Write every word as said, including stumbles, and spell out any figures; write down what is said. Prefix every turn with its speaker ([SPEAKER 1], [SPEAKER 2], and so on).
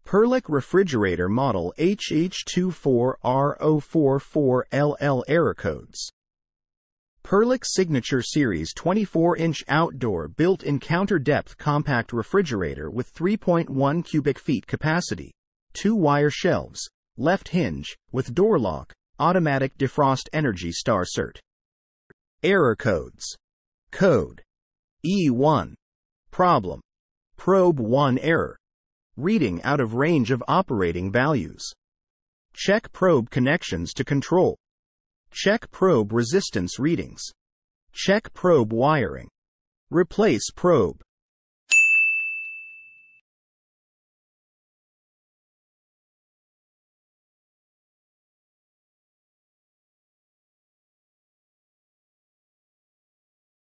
[SPEAKER 1] Perlick Refrigerator Model H H two four R O four four L L Error Codes. Perlick Signature Series twenty-four inch Outdoor Built-in Counter-Depth Compact Refrigerator with three point one cubic feet capacity, two wire shelves, left hinge, with door lock, automatic defrost Energy Star Cert. Error Codes. Code E one. Problem. Probe one error. Reading out of range of operating values. Check probe connections to control. Check probe resistance readings. Check probe wiring. Replace probe.